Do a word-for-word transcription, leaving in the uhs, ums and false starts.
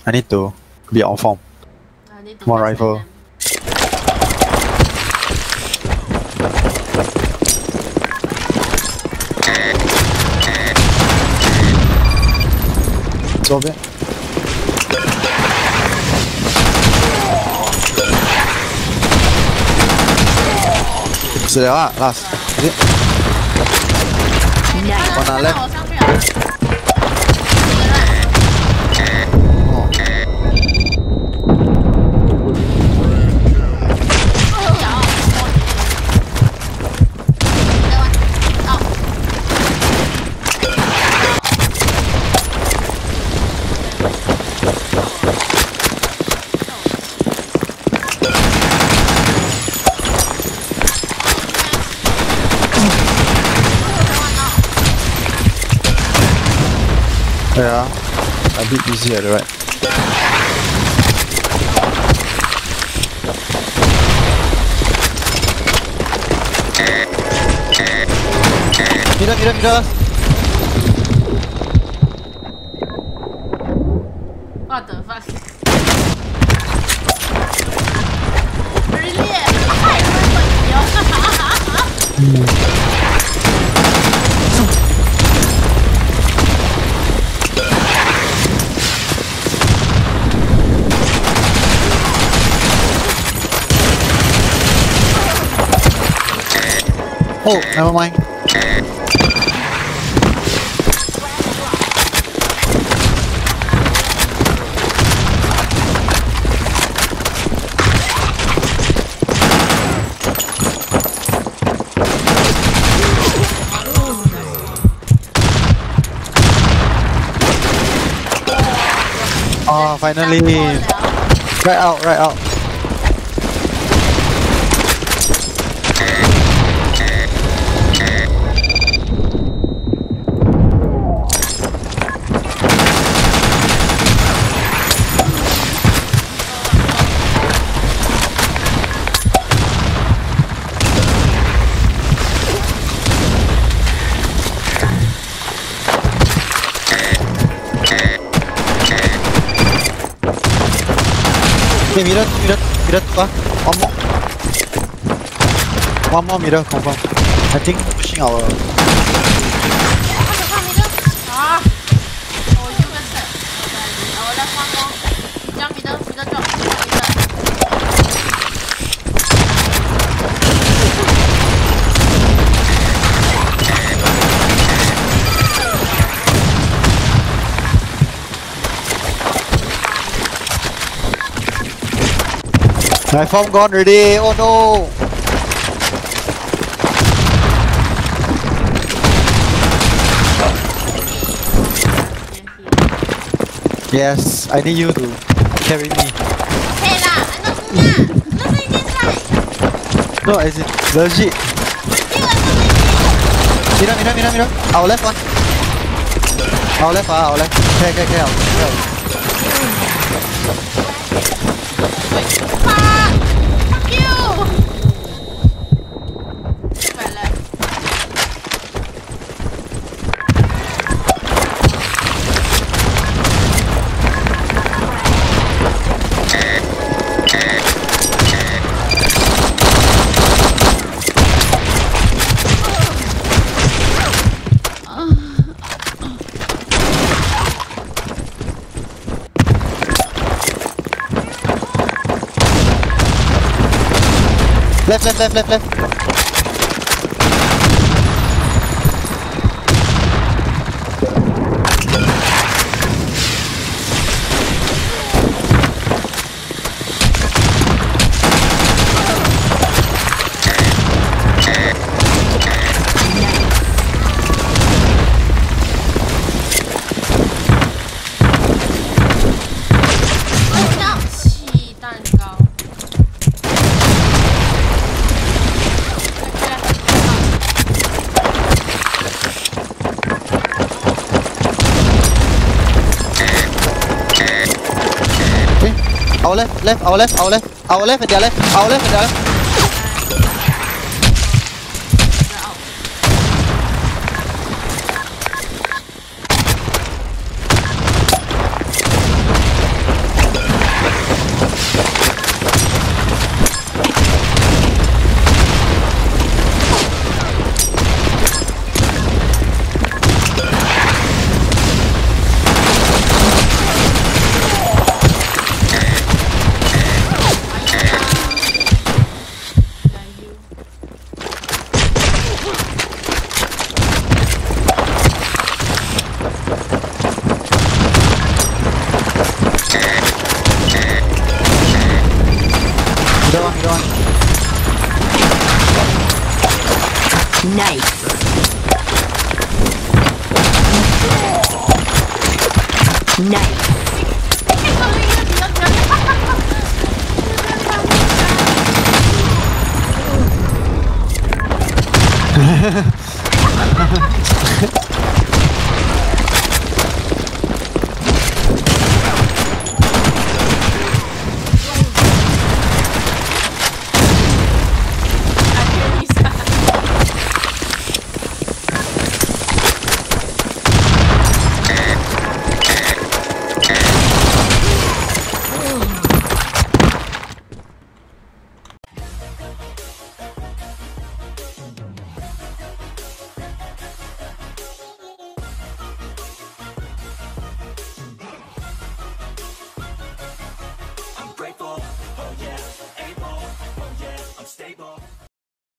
I need to be on form. I need to More rifle.左边。死了啊 ，last， 我拿了。哦。Yeah, a bit easier, right? Mira, mira, mira. What the fuck? Really? 太会了。 Oh, never mind. Oh, finally. Right out, right out. Okay, mirror, mirror, mirror, one more. One more mirror, confirm. I think pushing our. Ah! Oh, you can set. Our left one more. Jump middle, middle drop. My form gone already, oh no! Yes, I need you to carry me. Okay lah, I'm not good lah. Nothing inside. No, as in, legit. Mira, mira, mira, mira. Our left one. Our left, ah, our left. Okay, okay, okay, okay. Left, left, left, left, left. Our left, left, our left, our left, our left and their left, our left and their left.